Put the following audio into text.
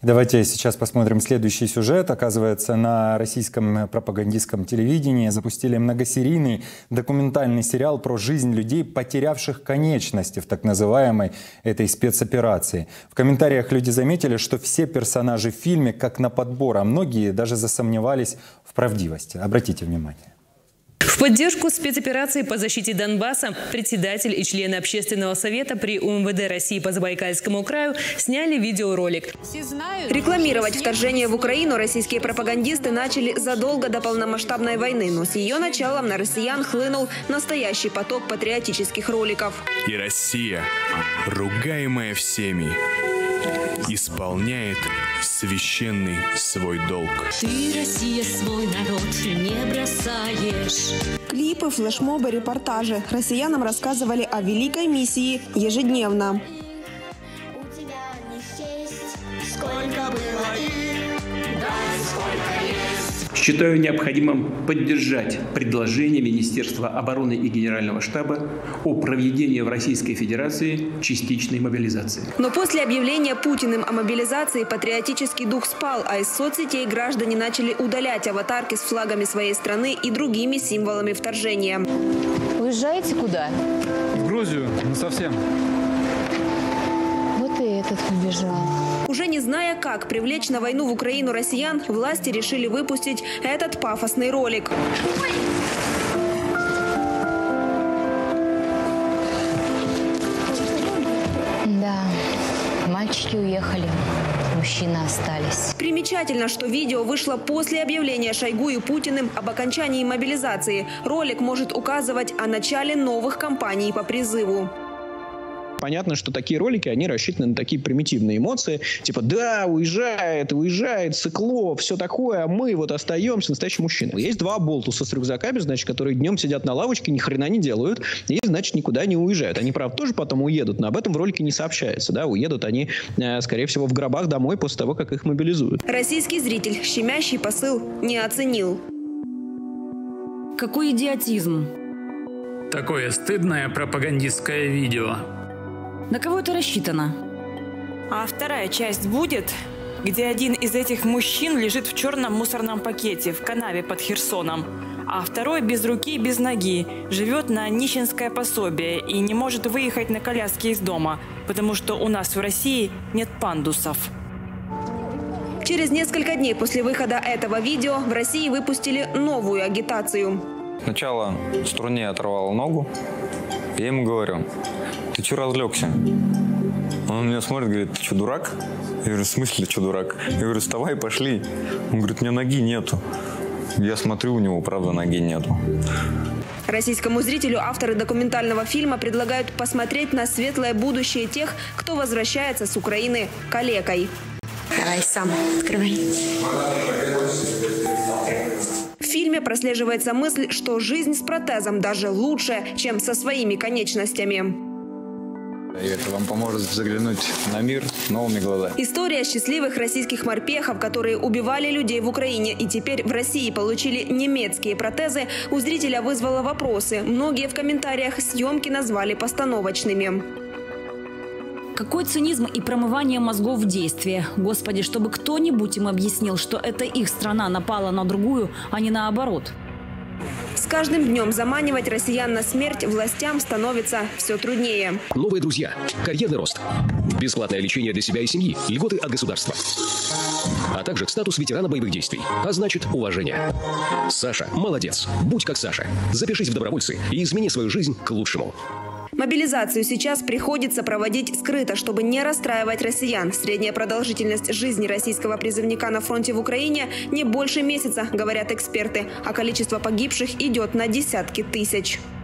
Давайте сейчас посмотрим следующий сюжет. Оказывается, на российском пропагандистском телевидении запустили многосерийный документальный сериал про жизнь людей, потерявших конечности в так называемой этой спецоперации. В комментариях люди заметили, что все персонажи в фильме как на подбор, а многие даже засомневались в правдивости. Обратите внимание. В поддержку спецоперации по защите Донбасса председатель и члены Общественного совета при УМВД России по Забайкальскому краю сняли видеоролик. Рекламировать вторжение в Украину российские пропагандисты начали задолго до полномасштабной войны, но с ее началом на россиян хлынул настоящий поток патриотических роликов. И Россия, ругаемая всеми, исполняет священный свой долг. Ты, Россия, свой народ не бросаешь. Клипы, флешмобы, репортажи. Россиянам рассказывали о великой миссии ежедневно. У тебя не счесть, сколько было их, дай сколько есть. Считаю необходимым поддержать предложение Министерства обороны и Генерального штаба о проведении в Российской Федерации частичной мобилизации. Но после объявления Путиным о мобилизации патриотический дух спал, а из соцсетей граждане начали удалять аватарки с флагами своей страны и другими символами вторжения. Уезжаете куда? В Грузию, не совсем. Вот и этот убежал. Уже не зная, как привлечь на войну в Украину россиян, власти решили выпустить этот пафосный ролик. Да, мальчики уехали, мужчины остались. Примечательно, что видео вышло после объявления Шойгу и Путиным об окончании мобилизации. Ролик может указывать о начале новых кампаний по призыву. Понятно, что такие ролики, они рассчитаны на такие примитивные эмоции. Типа, да, уезжает, сыкло, все такое, а мы вот остаемся, настоящие мужчины. Есть два болтуса с рюкзаками, значит, которые днем сидят на лавочке, ни хрена не делают, и, значит, никуда не уезжают. Они, правда, тоже потом уедут, но об этом в ролике не сообщается. Да? Уедут они, скорее всего, в гробах домой после того, как их мобилизуют. Российский зритель щемящий посыл не оценил. Какой идиотизм! Такое стыдное пропагандистское видео. На кого это рассчитано? А вторая часть будет, где один из этих мужчин лежит в черном мусорном пакете в канаве под Херсоном, а второй без руки и без ноги живет на нищенское пособие и не может выехать на коляске из дома, потому что у нас в России нет пандусов. Через несколько дней после выхода этого видео в России выпустили новую агитацию. Сначала струне оторвал ногу, я ему говорю: ты что разлегся? Он на меня смотрит, говорит: ты что, дурак? Я говорю: в смысле, что дурак? Я говорю: вставай, пошли. Он говорит: у меня ноги нету. Я смотрю, у него, правда, ноги нету. Российскому зрителю авторы документального фильма предлагают посмотреть на светлое будущее тех, кто возвращается с Украины калекой. Давай сам, открывай. В фильме прослеживается мысль, что жизнь с протезом даже лучше, чем со своими конечностями. И это вам поможет заглянуть на мир новыми глазами. История счастливых российских морпехов, которые убивали людей в Украине и теперь в России получили немецкие протезы, у зрителя вызвала вопросы. Многие в комментариях съемки назвали постановочными. Какой цинизм и промывание мозгов в действии. Господи, чтобы кто-нибудь им объяснил, что это их страна напала на другую, а не наоборот. С каждым днем заманивать россиян на смерть властям становится все труднее. Новые друзья, карьерный рост, бесплатное лечение для себя и семьи, льготы от государства, а также статус ветерана боевых действий, а значит уважение. Саша, молодец, будь как Саша. Запишись в добровольцы и измени свою жизнь к лучшему. Мобилизацию сейчас приходится проводить скрыто, чтобы не расстраивать россиян. Средняя продолжительность жизни российского призывника на фронте в Украине не больше месяца, говорят эксперты, а количество погибших идет на десятки тысяч.